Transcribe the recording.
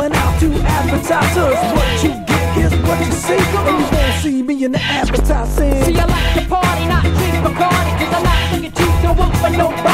selling out to advertisers. What you get is what you see, and you won't see me in the advertising. See, I like to party, not drink Bacardi, 'cause I'm not looking to don't want for nobody.